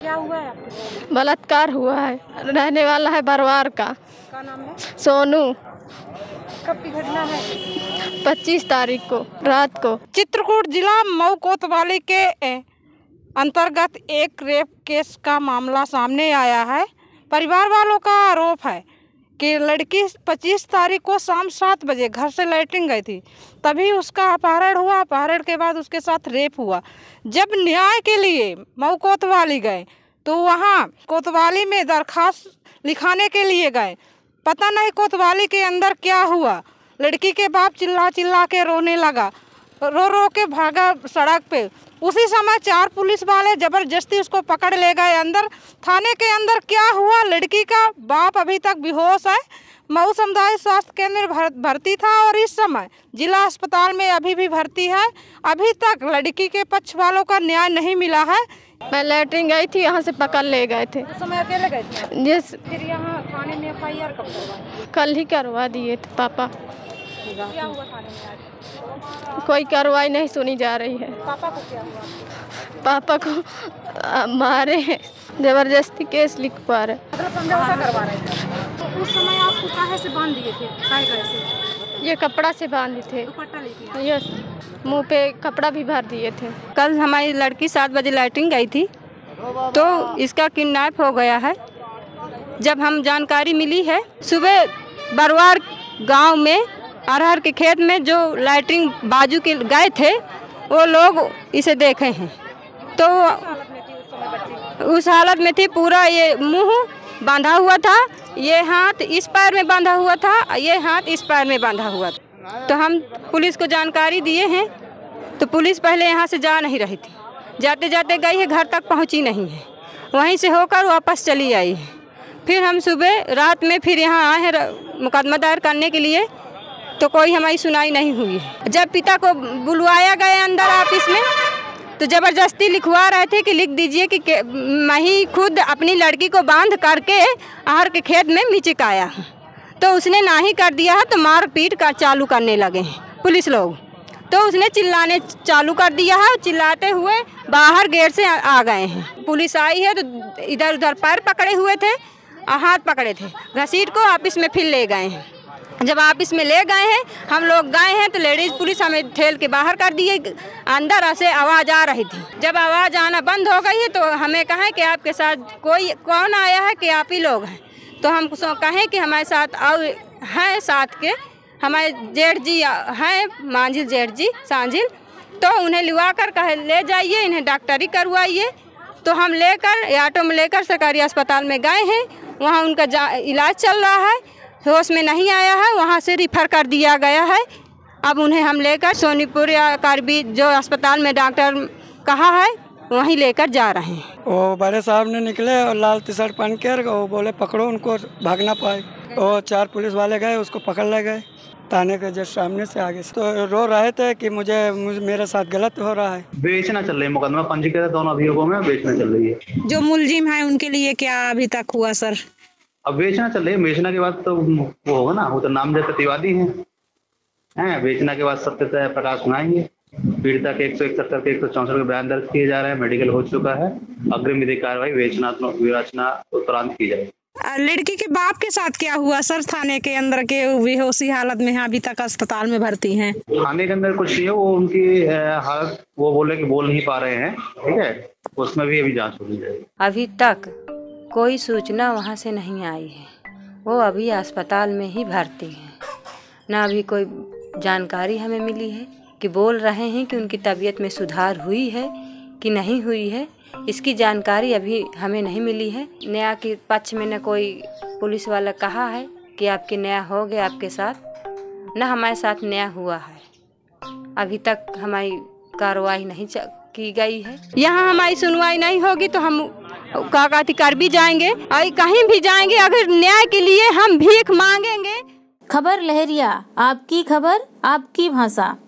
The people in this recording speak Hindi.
क्या हुआ है आपके साथ? बलात्कार हुआ है। रहने वाला है बरवार का। क्या नाम है? सोनू। कब की घटना है? 25 तारीख को रात को। चित्रकूट जिला मऊ कोतवाली के अंतर्गत एक रेप केस का मामला सामने आया है। परिवार वालों का आरोप है कि लड़की 25 तारीख को शाम 7 बजे घर से लैट्रिन गई थी, तभी उसका अपहरण हुआ। अपहरण के बाद उसके साथ रेप हुआ। जब न्याय के लिए मऊ कोतवाली गए तो वहाँ कोतवाली में दरखास्त लिखाने के लिए गए। पता नहीं कोतवाली के अंदर क्या हुआ। लड़की के बाप चिल्ला चिल्ला के रोने लगा, रो रो के भागा सड़क पे। उसी समय 4 पुलिस वाले जबरदस्ती उसको पकड़ ले गए अंदर। थाने के अंदर क्या हुआ, लड़की का बाप अभी तक बेहोश है। मऊ सामुदायिक स्वास्थ्य केंद्र में भर्ती था और इस समय जिला अस्पताल में अभी भी भर्ती है। अभी तक लड़की के पक्ष वालों का न्याय नहीं मिला है। मैं लैट्रिन गई थी, यहाँ से पकड़ ले गए थे। उस समय अकेले गए थे? जिस फिर यहाँ थाने में FIR कब करवाई? कल ही करवा दिए थे पापा। क्या हुआ थाने में आज? कोई कार्रवाई नहीं सुनी जा रही है। पापा को क्या हुआ? पापा को मारे हैं, जबरदस्ती केस लिखवा रहे। मतलब समझौता करवा रहे थे। तो उस समय आपको काहे से बांध दिए थे? काहे से? ये कपड़ा से बांधे थे। दुपट्टा लेके? यस, मुंह पे कपड़ा भी भर दिए थे। कल हमारी लड़की 7 बजे लैट्रिन गई थी तो इसका किडनैप हो गया है। जब हम जानकारी मिली है, सुबह बरवार गांव में अरहर के खेत में जो लैट्रिन बाजू के गए थे वो लोग इसे देखे हैं तो उस हालत में थी। पूरा ये मुंह बांधा हुआ था, ये हाथ इस पैर में बांधा हुआ था, ये हाथ इस पैर में बांधा हुआ था। तो हम पुलिस को जानकारी दिए हैं तो पुलिस पहले यहाँ से जा नहीं रही थी, जाते जाते गई है, घर तक पहुँची नहीं है, वहीं से होकर वापस चली आई है। फिर हम सुबह रात में फिर यहाँ आए हैं मुकदमा दायर करने के लिए तो कोई हमारी सुनाई नहीं हुई है। जब पिता को बुलवाया गया अंदर ऑफिस में तो ज़बरदस्ती लिखवा रहे थे कि लिख दीजिए कि मैं ही खुद अपनी लड़की को बांध करके अरहर के खेत में मिचकाया हूँ। तो उसने ना ही कर दिया है तो मार पीट का चालू करने लगे हैं पुलिस लोग। तो उसने चिल्लाने चालू कर दिया है, चिल्लाते हुए बाहर गेट से आ गए हैं। पुलिस आई है तो इधर उधर पैर पकड़े हुए थे, हाथ पकड़े थे, घसीट को ऑफिस में फिर ले गए हैं। जब ऑफिस में ले गए हैं, हम लोग गए हैं तो लेडीज़ पुलिस हमें ठेल के बाहर कर दिए। अंदर से आवाज़ आ रही थी, जब आवाज़ आना बंद हो गई है तो हमें कहें कि आपके साथ कौन आया है कि आप ही लोग हैं। तो हम कहें कि हमारे साथ और हैं साथ के हमारे जेठ जी हैं, मांझिल जेठ जी सांझिल, तो उन्हें लिवा कर कहे ले जाइए, इन्हें डॉक्टरी करवाइए। तो हम लेकर ऑटो में लेकर सरकारी अस्पताल में गए हैं, वहाँ उनका इलाज चल रहा है, होश में नहीं आया है, वहाँ से रिफ़र कर दिया गया है। अब उन्हें हम लेकर सोनीपुर या कारबी जो अस्पताल में डॉक्टर कहा है वहीं लेकर जा रहे हैं। वो बड़े साहब ने निकले और लाल टी शर्ट पहन कर वो बोले पकड़ो उनको, भाग ना पाए। और 4 पुलिस वाले गए, उसको पकड़ ले गए थाने के जस्ट सामने से आगे से। तो रो रहे थे कि मेरे साथ गलत हो रहा है। बेचना चल रही है, मुकदमा पंजीकृत है दोनों अभियोगों में, बेचना चल रही है। जो मुलजिम है उनके लिए क्या अभी तक हुआ सर? अब बेचना चल रही है, बेचना के बाद तो वो होगा ना, वो तो नामजद प्रतिवादी हैं। बेचना के बाद सत्य प्रकाश सुनाएंगे। पीड़िता के 171 के 164 के बयान दर्ज किए जा रहे हैं, मेडिकल हो चुका है। अग्रिम विधिक कार्रवाई विवेचना तुरंत की जाएगी। लड़की के बाप के साथ क्या हुआ सर? थाने के अंदर के बेहोशी हालत में अभी तक अस्पताल में भर्ती हैं। थाने के अंदर कुछ नहीं है, वो उनकी हालत वो बोले कि बोल नहीं पा रहे हैं, ठीक है, उसमें भी अभी जाँच होनी चाहिए। अभी तक कोई सूचना वहाँ से नहीं आई है, वो अभी अस्पताल में ही भर्ती हैं। ना अभी कोई जानकारी हमें मिली है कि बोल रहे हैं कि उनकी तबीयत में सुधार हुई है कि नहीं हुई है, इसकी जानकारी अभी हमें नहीं मिली है। न्याय के पक्ष में न कोई पुलिस वाला कहा है कि आपके न्याय हो गया आपके साथ, न हमारे साथ न्याय हुआ है। अभी तक हमारी कार्रवाई नहीं की गई है। यहाँ हमारी सुनवाई नहीं होगी तो हम काकाती कर भी जाएंगे और कहीं भी जाएंगे, अगर न्याय के लिए हम भीख मांगेंगे। खबर लहरिया, आपकी खबर आपकी भाषा।